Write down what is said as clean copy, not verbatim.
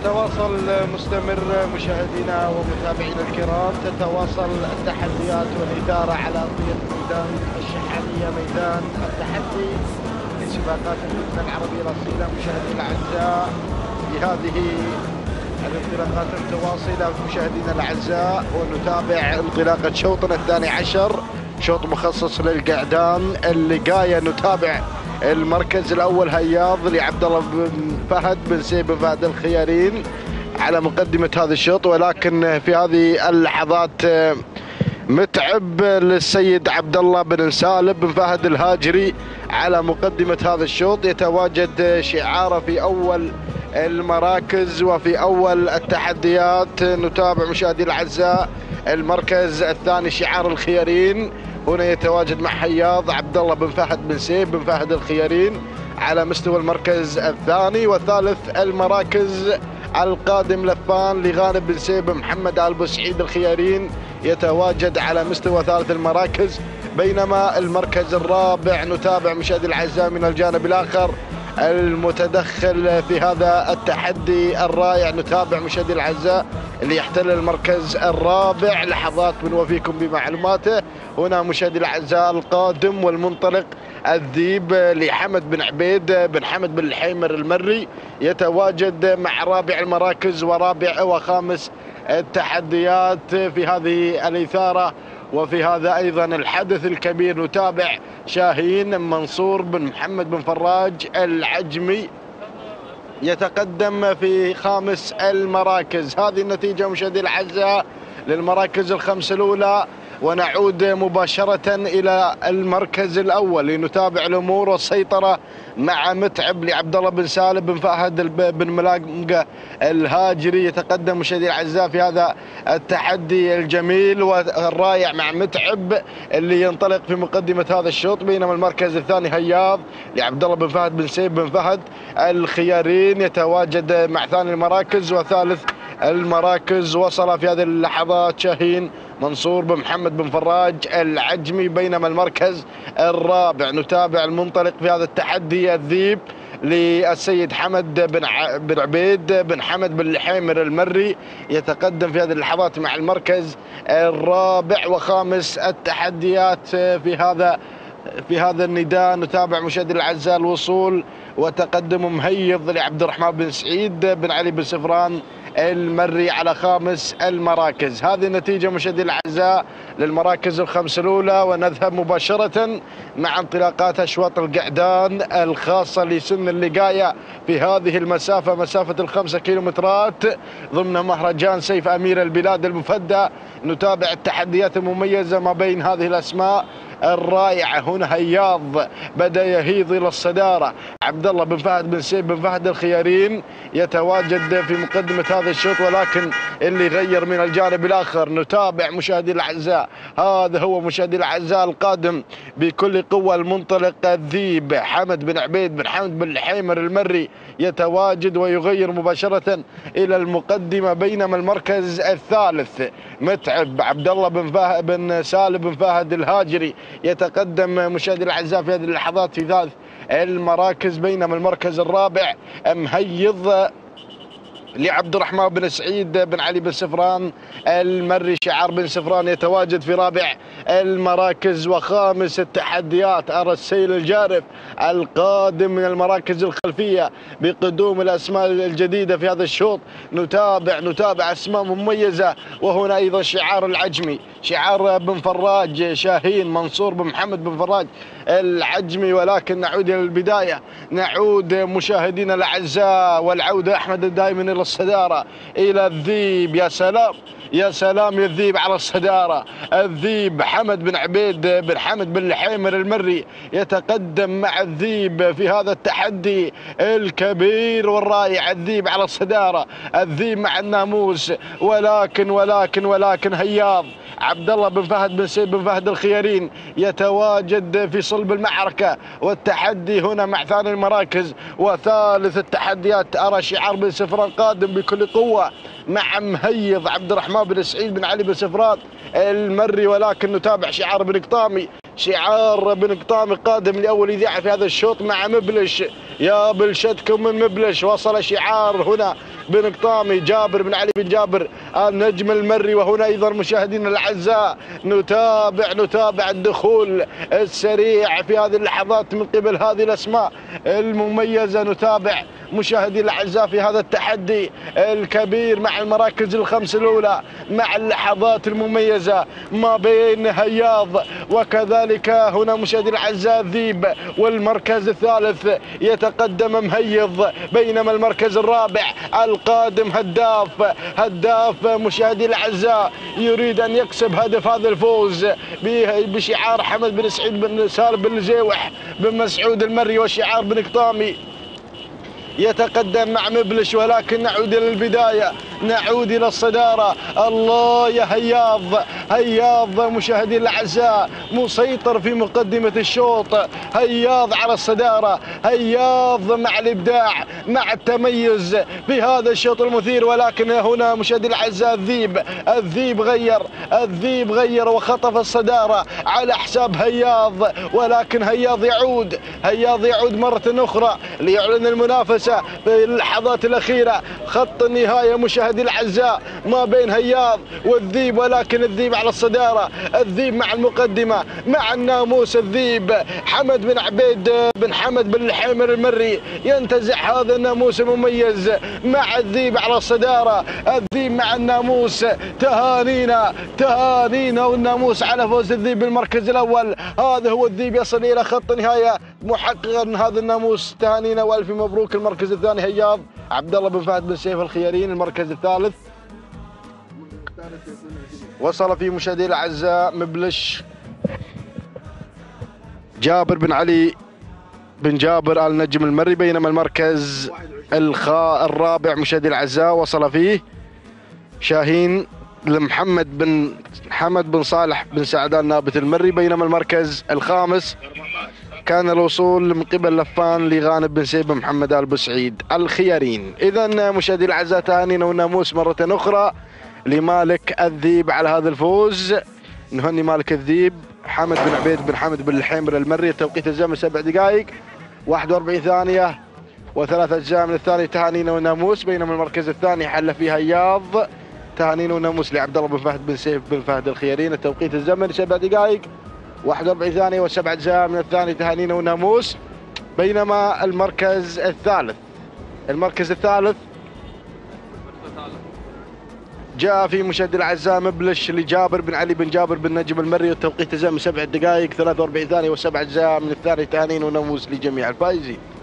تتواصل مستمر مشاهدينا ومتابعينا الكرام، تتواصل التحديات والإثارة على أرضية ميدان الشحالية، ميدان التحدي لسباقات اللجنة العربية الأصيلة. مشاهدينا الأعزاء، بهذه الانطلاقات المتواصلة مشاهدينا الأعزاء، ونتابع انطلاقة شوطنا الثاني عشر، شوط مخصص للقعدان اللقاية. نتابع المركز الأول هياض لعبد الله بن فهد بن سيف بن فهد الخيارين على مقدمة هذا الشوط، ولكن في هذه اللحظات متعب للسيد عبد الله بن سالب بن فهد الهاجري على مقدمة هذا الشوط. يتواجد شعاره في أول المراكز وفي أول التحديات. نتابع مشاهدينا الأعزاء المركز الثاني شعار الخيارين، هنا يتواجد مع حياض عبد الله بن فهد بن سيف بن فهد الخيارين على مستوى المركز الثاني. وثالث المراكز القادم لفان لغانم بن سيف بن محمد آل بوسعيد الخيارين يتواجد على مستوى ثالث المراكز. بينما المركز الرابع نتابع مشاهدينا الأعزاء من الجانب الآخر المتدخل في هذا التحدي الرائع، نتابع مشاهدينا الأعزاء اللي يحتل المركز الرابع لحظات من وفيكم بمعلوماته. هنا مشاهدينا الأعزاء القادم والمنطلق الذيب لحمد بن عبيد بن حمد بن الحيمر المري، يتواجد مع رابع المراكز ورابع وخامس التحديات في هذه الإثارة وفي هذا أيضا الحدث الكبير. نتابع شاهين منصور بن محمد بن فراج العجمي يتقدم في خامس المراكز. هذه النتيجة مشاهدينا الأعزاء للمراكز الخمس الأولى، ونعود مباشرة إلى المركز الأول لنتابع الأمور والسيطرة مع متعب لعبد الله بن سالب بن فهد بن ملاقمة الهاجري. يتقدم مشاهدينا الأعزاء في هذا التحدي الجميل والرائع مع متعب اللي ينطلق في مقدمة هذا الشوط. بينما المركز الثاني هياض لعبد الله بن فهد بن سيف بن فهد الخيارين يتواجد مع ثاني المراكز. وثالث المراكز وصل في هذه اللحظات شاهين منصور بن محمد بن فراج العجمي. بينما المركز الرابع نتابع المنطلق في هذا التحدي الذيب للسيد حمد بن عبيد بن حمد بن الحيمر المري، يتقدم في هذه اللحظات مع المركز الرابع وخامس التحديات في هذا النداء. نتابع مشاهدينا الأعزاء الوصول وتقدم مهيض لعبد الرحمن بن سعيد بن علي بن سفران المري على خامس المراكز. هذه النتيجة مشاهدينا الأعزاء للمراكز الخمس الأولى، ونذهب مباشرة مع انطلاقات أشواط القعدان الخاصة لسن اللقاية في هذه المسافة، مسافة ال5 كيلومترات ضمن مهرجان سيف أمير البلاد المفدى. نتابع التحديات المميزة ما بين هذه الأسماء الرائعة. هنا هياض بدأ يهيض إلى الصدارة، عبد الله بن فهد بن سيف بن فهد الخيارين يتواجد في مقدمة هذا الشوط، ولكن اللي غير من الجانب الآخر. نتابع مشاهدينا الأعزاء، هذا هو مشاهدينا الأعزاء القادم بكل قوة المنطلق الذيب حمد بن عبيد بن حمد بن الحيمر المري يتواجد ويغير مباشرة إلى المقدمة. بينما المركز الثالث متعب عبد الله بن سالب بن فهد الهاجري يتقدم مشاهدينا الأعزاء في هذه اللحظات في ثالث المراكز. بينما المركز الرابع مهيض لعبد الرحمن بن سعيد بن علي بن سفران المري شعار بن سفران يتواجد في رابع المراكز وخامس التحديات. أرى السيل الجارف القادم من المراكز الخلفية بقدوم الأسماء الجديدة في هذا الشوط. نتابع أسماء مميزة. وهنا أيضا شعار العجمي، شعار بن فراج شاهين منصور بن محمد بن فراج العجمي. ولكن نعود إلى البداية، نعود مشاهدينا الأعزاء والعودة أحمد دائما إلى الصدارة، إلى الذيب. يا سلام يا سلام يا الذيب على الصدارة. الذيب حمد بن عبيد بن حمد بن الحيمر المري يتقدم مع الذيب في هذا التحدي الكبير والرائع. الذيب على الصدارة، الذيب مع الناموس. ولكن هياض عبد الله بن فهد بن سيف بن فهد الخيارين يتواجد في صلب المعركة والتحدي هنا مع ثاني المراكز وثالث التحديات. أرى شعار بن سفران قادم بكل قوة مع مهيض عبد الرحمن بن سعيد بن علي بن سفران المري. ولكن نتابع شعار بن قطامي شعار بن قطامي قادم لأول إذاعة في هذا الشوط مع مبلش. يا بلشتكم من مبلش. وصل شعار هنا بن قطامي جابر بن علي بن جابر النجم المري. وهنا أيضا مشاهدينا الأعزاء نتابع الدخول السريع في هذه اللحظات من قبل هذه الأسماء المميزة. نتابع مشاهدي الأعزاء في هذا التحدي الكبير مع المراكز الخمس الأولى، مع اللحظات المميزة ما بين هياض وكذلك هنا مشاهدي الأعزاء الذيب. والمركز الثالث يتقدم مهيض، بينما المركز الرابع القادم هداف مشاهدي الأعزاء يريد أن يكسب هدف هذا الفوز بشعار حمد بن سعيد بن سالم بن زيوح بن مسعود المري وشعار بن قطامي. يتقدم مع مبلش، ولكن نعود إلى البداية، نعود إلى الصدارة. الله يا هياض مشاهدي الأعزاء مسيطر في مقدمة الشوط. هياض على الصدارة، هياض مع الإبداع مع التميز في هذا الشوط المثير. ولكن هنا مشاهدي الأعزاء الذيب غير وخطف الصدارة على حساب هياض. ولكن هياض يعود مرة أخرى ليعلن المنافسة في اللحظات الأخيرة. خط النهاية مشاهدي الأعزاء ما بين هياض والذيب، ولكن الذيب على الصدارة، الذيب مع المقدمة مع الناموس. الذيب حمد بن عبيد بن حمد بن الحمر المري ينتزع هذا الناموس المميز مع الذيب على الصدارة. الذيب مع الناموس. تهانينا والناموس على فوز الذيب بالمركز الأول. هذا هو الذيب يصل إلى خط النهاية محققا هذا الناموس. تهانينا والف مبروك. المركز الثاني هياض عبد الله بن فهد بن سيف الخيارين. المركز الثالث وصل فيه مشاهدي الاعزاء مبلش جابر بن علي بن جابر ال نجم المري. بينما المركز الرابع مشاهدي الاعزاء وصل فيه شاهين لمحمد بن حمد بن صالح بن سعدان نابت المري. بينما المركز الخامس كان الوصول من قبل لفان لغانب بن سيف محمد آل بوسعيد الخيارين. إذا مشاهدي الأعزاء تهانينا والناموس مرة أخرى لمالك الذيب على هذا الفوز. نهني مالك الذيب حمد بن عبيد بن حمد بن الحمر المري. توقيت الزمن 7 دقائق 41 ثانية و3 أجزاء من الثاني. تهانينا والناموس. بينما المركز الثاني حل فيه هياض. تهانينا والناموس لعبد الله بن فهد بن سيف بن فهد الخيارين. توقيت الزمن 7 دقائق 41 ثانية و7 أجزاء من الثاني. تهانينا وناموس. بينما المركز الثالث جاء في مشاهدي الأعزاء مبلش لجابر بن علي بن جابر بن نجم المري. والتوقيت الزمن 7 دقائق 43 ثانية و7 أجزاء من الثاني. تهانينا وناموس لجميع الفائزين.